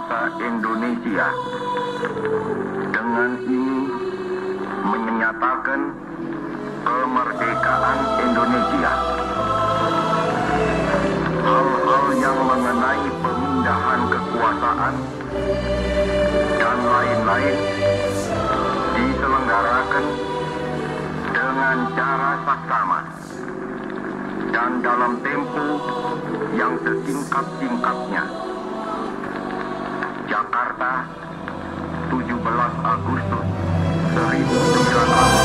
bangsa Indonesia. Dengan ini menyatakan kemerdekaan Indonesia. Hal-hal yang mengenai pemindahan kekuasaan dan lain-lain diselenggarakan dengan cara saksama dan dalam tempo yang sesingkat-singkatnya. Jakarta, 17 Agustus 1945.